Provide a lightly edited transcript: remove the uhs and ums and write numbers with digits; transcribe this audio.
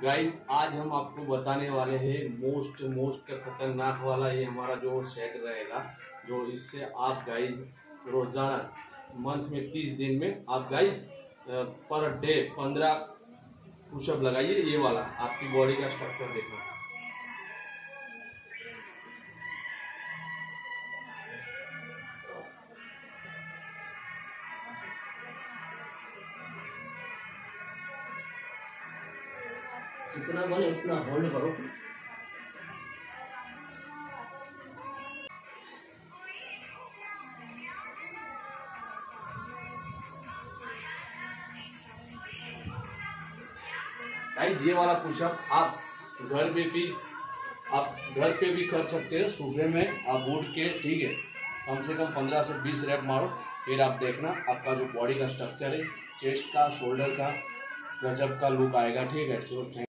Guys आज हम आपको बताने वाले हैं मोस्ट खतरनाक वाला ये हमारा जो सेट रहेगा, जो इससे आप गाइस रोजाना मंथ में 30 दिन में आप गाइस पर डे 15 पुशअप लगाइए। ये वाला आपकी बॉडी का स्ट्रक्चर देखना। जितना बने उतना होल्ड करो। गाइस ये वाला पुशअप आप घर पे भी कर सकते हो। सुबह में आप उठ के ठीक है कम से कम 15 से 20 रैप मारो, फिर आप देखना आपका जो बॉडी का स्ट्रक्चर है, चेस्ट का, शोल्डर का गजब का लुक आएगा। ठीक है।